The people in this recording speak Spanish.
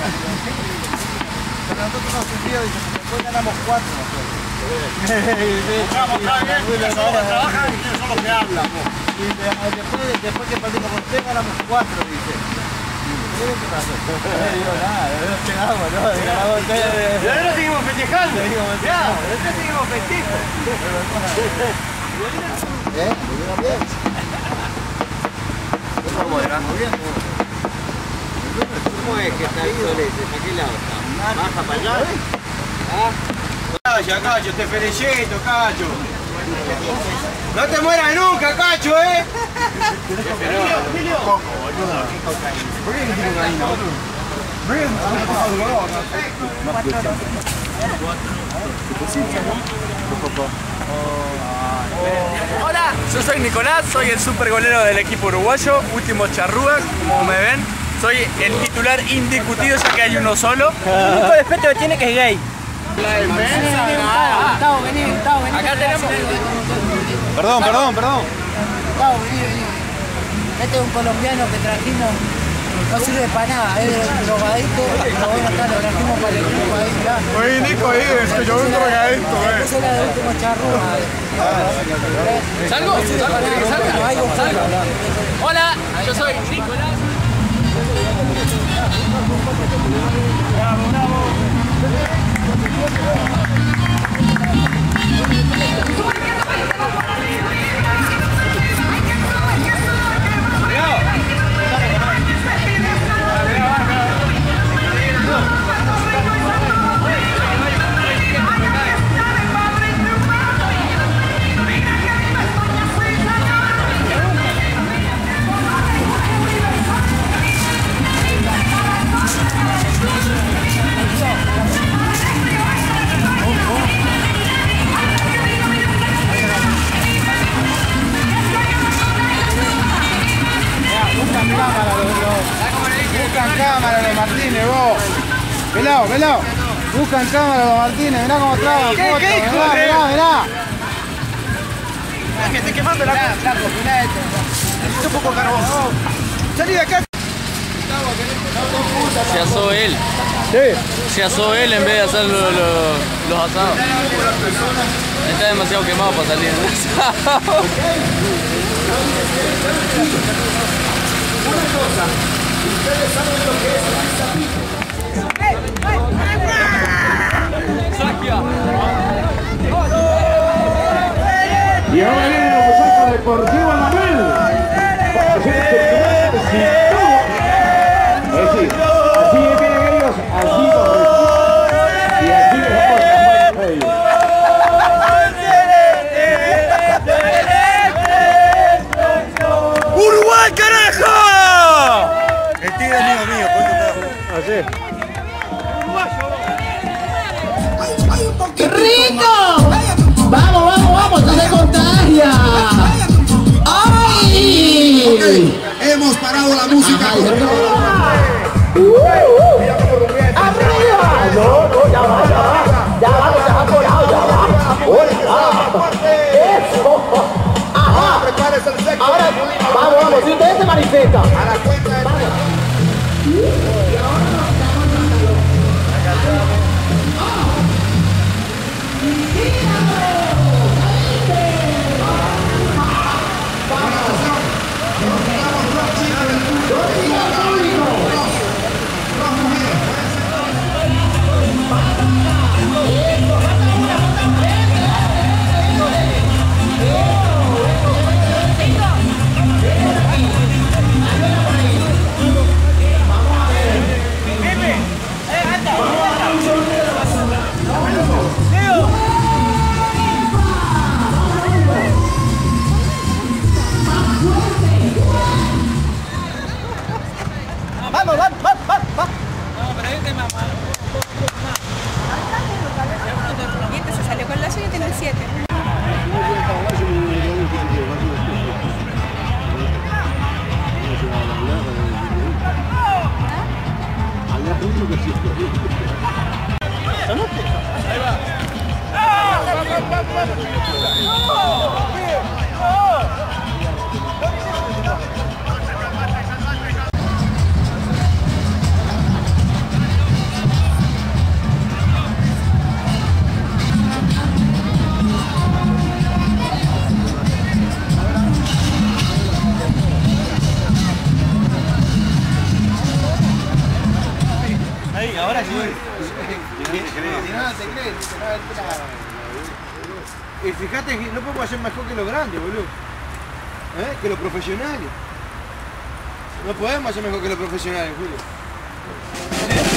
Pero nosotros nos sentido, dice, después ganamos 4 nosotros. Trabajan y son los que hablan. Después que perdimos con 3 ganamos 4, dice. ¿Qué pasó? No digo nada, no pegamos, ¿no? Y ahora seguimos festejando. Ahora seguimos festejos. ¿Cómo era? ¿Cómo es que está el solete? ¿Para qué lado está? ¿Baja para allá? Calla, Cacho, te felicito, Cacho. No te mueras nunca, Cacho, ¿eh? Hola, yo soy Nicolás, soy el super golero del equipo uruguayo, último charrúa, como me ven. Soy el titular indiscutido ya que hay uno solo. El único defecto que tiene que es gay. Gustavo, vení. Acá tenemos... Perdón. Gustavo, vení. Este es un colombiano que trajimos, no sirve para nada, es drogadicto, pero bueno, acá lo trajimos para el equipo ahí, mirá. Oye, Nico, es que yo soy un drogadicto, Esa es la de último charrúa. ¿Salgo? ¿Salgo? Hola, yo soy Nicolás. Buscan cámara los Martínez, vos. Velao. Buscan cámara los Martínez, mirá cómo traban fotos. Mirá. Que esté quemando la cara. Necesito un poco de carbón. Salí de acá. Se asó él. Sí. Se asó él en vez de hacer los asados. Está demasiado quemado para salir en el asado. Una cosa, ustedes saben lo que es un sapito. Y ahora viene el Osaka Deportivo Manuel. Es decir, así vienen ellos, así los y así les aportan a ellos. ¡Uruguay, carajo! El tigre es amigo mío, Así. ¡Qué rico! Vamos, no se contagia. ¡Ay! Hemos parado la música. ¡Arriba! No, ya va colado, ya va. ¡Eso! ¡Ajá! Ahora, vamos, si ustedes se manifiestan. A la cuenta de fíjate que no podemos hacer mejor que los grandes, boludo. Que los profesionales. No podemos hacer mejor que los profesionales, Julio.